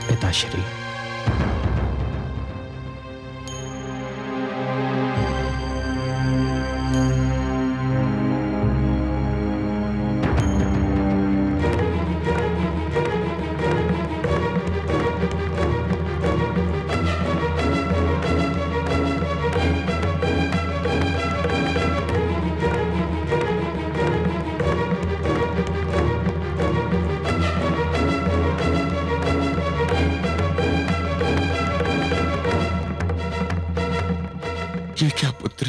पिताश्री, ये क्या पुत्री,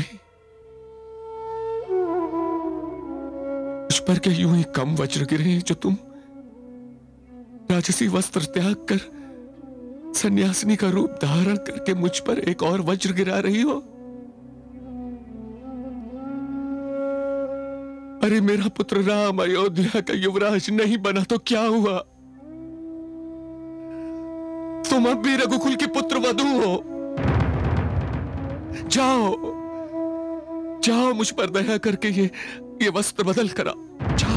मुझ पर क्या यूं ही कम वज्र गिरे जो तुम राजसी वस्त्र त्याग कर सन्यासिनी का रूप धारण करके मुझ पर एक और वज्र गिरा रही हो? अरे मेरा पुत्र राम अयोध्या का युवराज नहीं बना तो क्या हुआ? तुम अब भी रघुकुल की पुत्र वधू हो। जाओ जाओ, मुझ पर दया करके ये वस्त्र बदल करा, जाओ।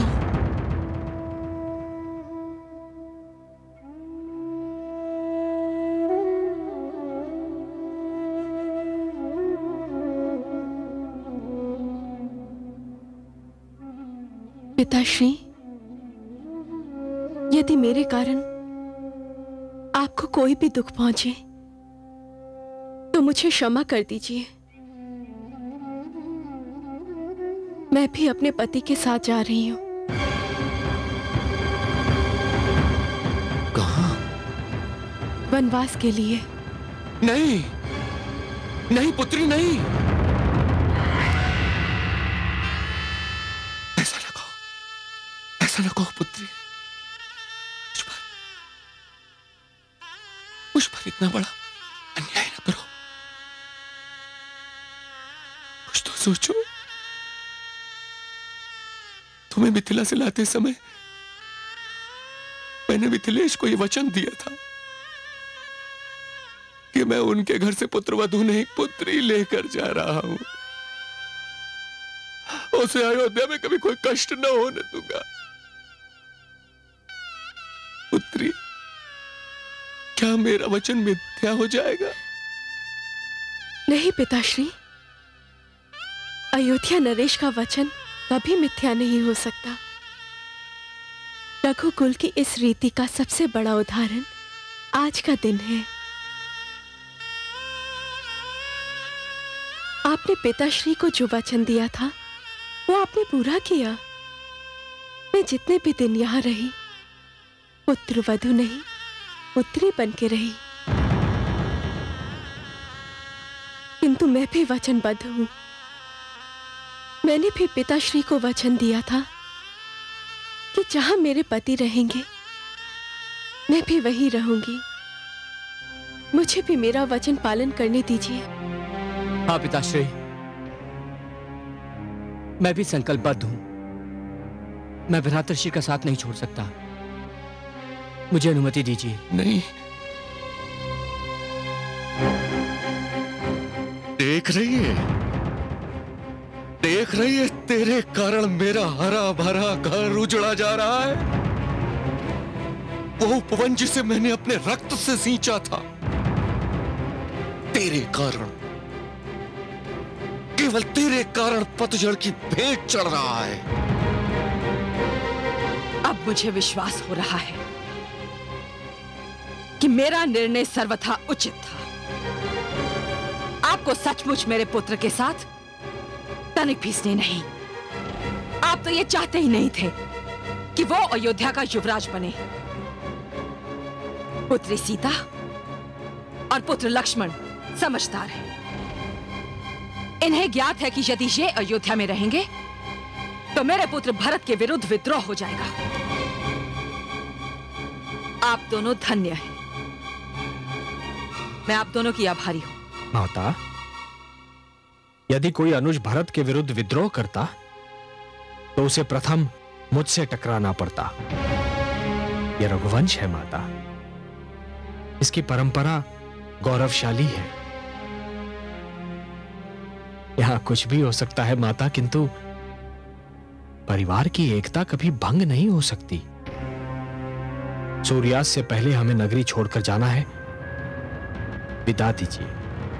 पिताश्री, यदि मेरे कारण आपको कोई भी दुख पहुंचे तो मुझे क्षमा कर दीजिए। मैं भी अपने पति के साथ जा रही हूं। कहां? वनवास के लिए। नहीं नहीं पुत्री, नहीं, ऐसा न कहो, ऐसा न कहो पुत्री। मुझ पर इतना बड़ा अन्याय न करो। कुछ तो सोचो। तुम्हें मिथिला से लाते समय मैंने मिथिलेश को यह वचन दिया था कि मैं उनके घर से पुत्रवधू नहीं पुत्री लेकर जा रहा हूं। उसे अयोध्या में कभी कोई कष्ट न होने दूंगा। पुत्री, क्या मेरा वचन मिथ्या हो जाएगा? नहीं पिताश्री, अयोध्या नरेश का वचन कभी मिथ्या नहीं हो सकता। रघुकुल की इस रीति का सबसे बड़ा उदाहरण आज का दिन है। आपने पिताश्री को जो वचन दिया था वो आपने पूरा किया। मैं जितने भी दिन यहां रही पुत्र वधू नहीं पुत्री बन के रही, किंतु मैं भी वचनबद्ध हूं। मैंने भी पिताश्री को वचन दिया था कि जहां मेरे पति रहेंगे मैं भी वहीं रहूंगी। मुझे भी मेरा वचन पालन करने दीजिए। हाँ पिताश्री, मैं भी संकल्पबद्ध हूं। मैं भ्रातृषि का साथ नहीं छोड़ सकता। मुझे अनुमति दीजिए। नहीं, देख रही है तेरे कारण मेरा हरा भरा घर उजड़ा जा रहा है। वो उपवन जिसे मैंने अपने रक्त से सींचा था, तेरे कारण, केवल तेरे कारण पतझड़ की भेंट चढ़ रहा है। अब मुझे विश्वास हो रहा है कि मेरा निर्णय सर्वथा उचित था। आपको सचमुच मेरे पुत्र के साथ तनिक भी स्नेह नहीं। आप तो ये चाहते ही नहीं थे कि वो अयोध्या का युवराज बने। पुत्री सीता और पुत्र लक्ष्मण समझदार हैं। इन्हें ज्ञात है कि यदि ये अयोध्या में रहेंगे तो मेरे पुत्र भरत के विरुद्ध विद्रोह हो जाएगा। आप दोनों धन्य हैं। मैं आप दोनों की आभारी हूं। माता, यदि कोई अनुज भरत के विरुद्ध विद्रोह करता तो उसे प्रथम मुझसे टकराना पड़ता। यह रघुवंश है माता, इसकी परंपरा गौरवशाली है। यहां कुछ भी हो सकता है माता, किंतु परिवार की एकता कभी भंग नहीं हो सकती। सूर्यास्त से पहले हमें नगरी छोड़कर जाना है। विदा दीजिए।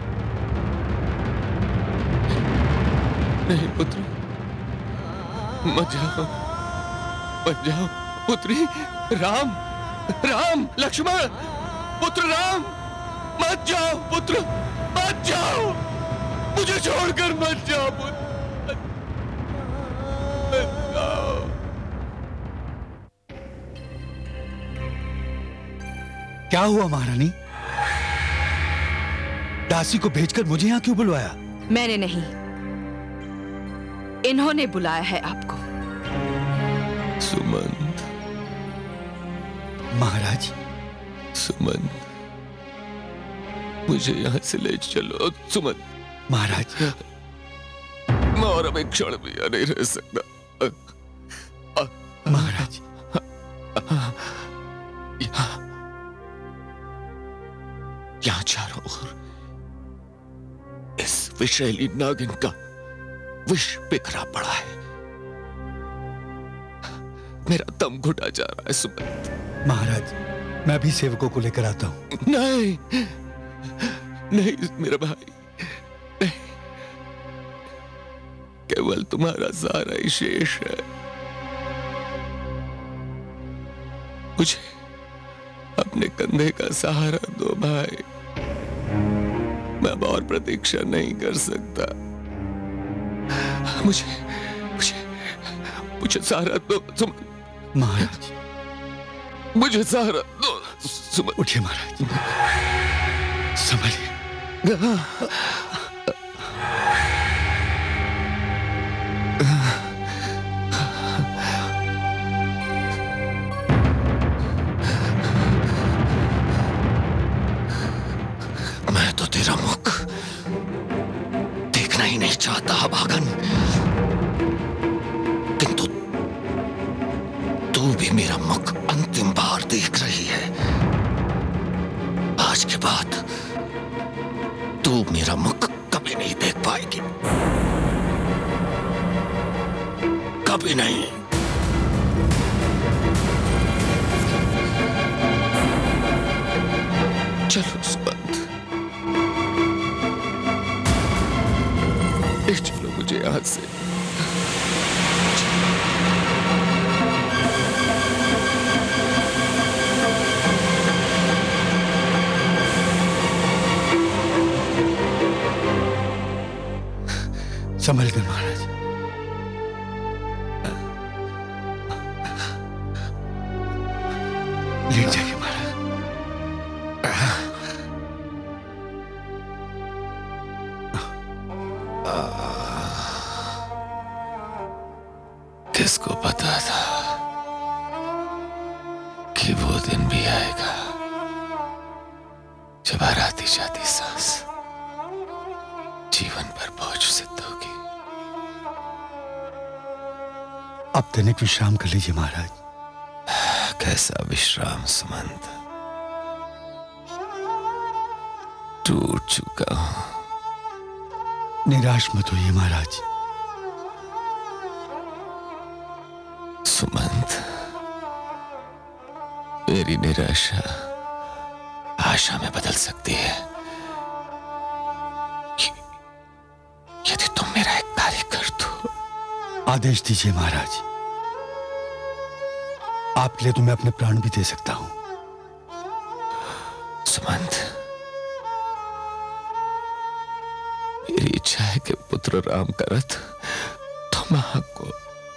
नहीं पुत्र, मत जाओ, मत जाओ पुत्री। राम, राम, लक्ष्मण, पुत्र राम, मत जाओ पुत्र, मत जाओ, मुझे छोड़कर मत जाओ पुत्र, मत जाओ। क्या हुआ महारानी? दासी को भेजकर मुझे यहां क्यों बुलवाया? मैंने नहीं, इन्होंने बुलाया है आपको। सुमंत। महाराज। सुमंत, मुझे यहां से ले चलो सुमंत। महाराज, मैं और अब एक क्षण भी यहाँ नहीं रह सकता। महाराज, यहाँ चारों ओर इस विषैली नागिन का विष बिखरा पड़ा है। मेरा दम घुटा जा रहा है सुमंत। महाराज, मैं भी सेवकों को लेकर आता हूं। नहीं, नहीं मेरा भाई, नहीं, केवल तुम्हारा सहारा ही शेष है। मुझे अपने कंधे का सहारा दो भाई, मैं अब और प्रतीक्षा नहीं कर सकता। मुझे मुझे मुझे सहारा दो सुमन। महाराज, मुझे सहारा दो सुमन। उठिए महाराज, संभलिए। मैं तो तेरा मुख देखना ही नहीं चाहता अभागन, किंतु तू भी मेरा मुख अंतिम बार देख रही है। आज के बाद तू मेरा मुख कभी नहीं देख पाएगी, कभी नहीं। चलो सुमंत, चलो मुझे यहां से। संभल कर महाराज। लेट जाइए महाराज। किसको पता था कि वो दिन भी आएगा जब हर आती जाती सांस जीवन पर बोझ सिद्ध होगी। अब तनिक विश्राम कर लीजिए महाराज। कैसा विश्राम सुमंत, टूट चुका हूं। निराश मत होइए महाराज। सुमंत, मेरी निराशा आशा में बदल सकती है यदि तुम मेरा एक कार्य कर दो। आदेश दीजिए महाराज, आपके लिए तो मैं अपने प्राण भी दे सकता हूं। सुमंत, मेरी इच्छा है कि पुत्र राम का रथ थमा को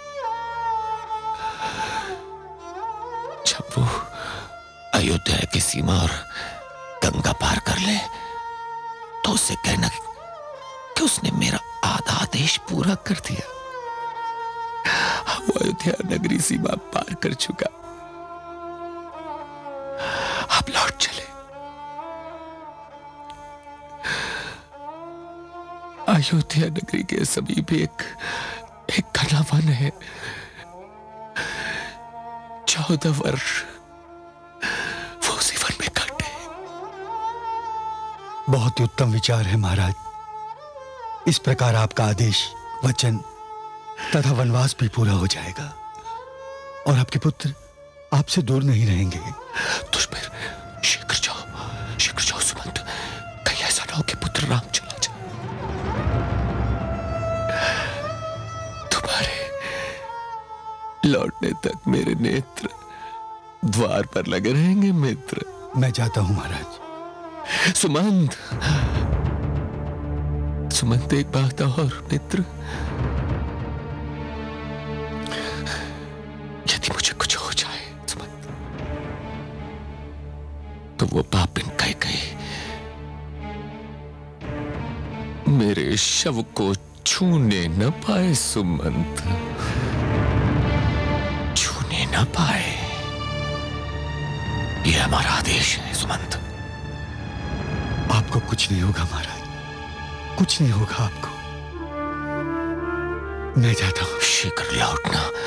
जब वो अयोध्या की सीमा और गंगा पार कर ले तो उसे कहना कि उसने मेरा आधा आदेश पूरा कर दिया। वो अयोध्या नगरी सीमा पार कर चुका, अब लौट चले। अयोध्या नगरी के समीप एक घना वन है। 14 वर्ष वो उसी वन में काटे। बहुत ही उत्तम विचार है महाराज। इस प्रकार आपका आदेश, वचन तथा वनवास भी पूरा हो जाएगा और आपके पुत्र आपसे दूर नहीं रहेंगे। तुझ पर शीघ्र जाओ सुमंत। कहीं ऐसा ना हो कि पुत्र राम चला जाए। तुम्हारे लौटने तक मेरे नेत्र द्वार पर लगे रहेंगे मित्र। मैं जाता हूं महाराज। सुमंत, एक बात और मित्र। यदि मुझे कुछ हो जाए सुमंत, तो वो पापिन कई मेरे शव को छूने न पाए सुमंत, छूने न पाए। यह हमारा आदेश है सुमंत। आपको कुछ नहीं होगा महाराज, कुछ नहीं होगा आपको। मैं जाता हूं। शीघ्र लौटना।